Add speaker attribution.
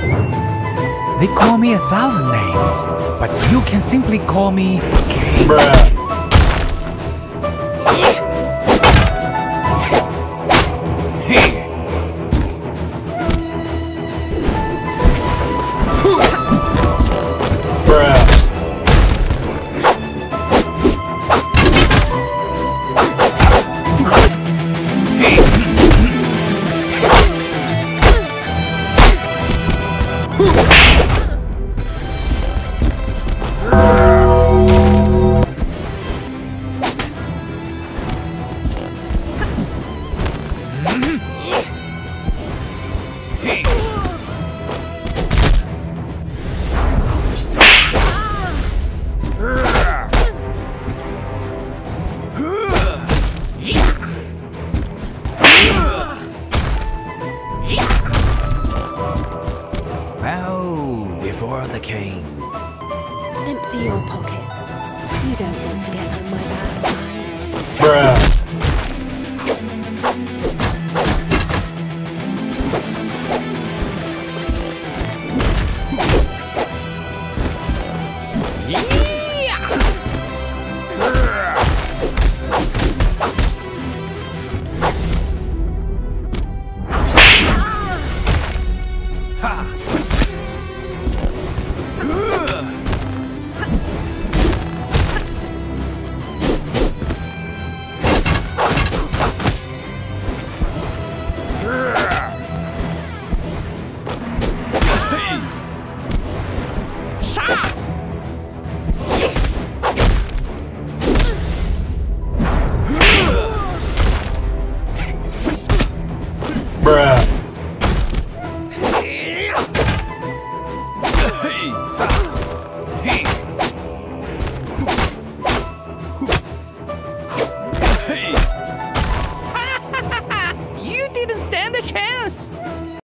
Speaker 1: They call me 1,000 names, but you can simply call me King.
Speaker 2: Bruh.
Speaker 1: Bow before the king.
Speaker 3: Empty your pockets. You don't want to get on my bad side.
Speaker 2: Bruh.
Speaker 1: Ha!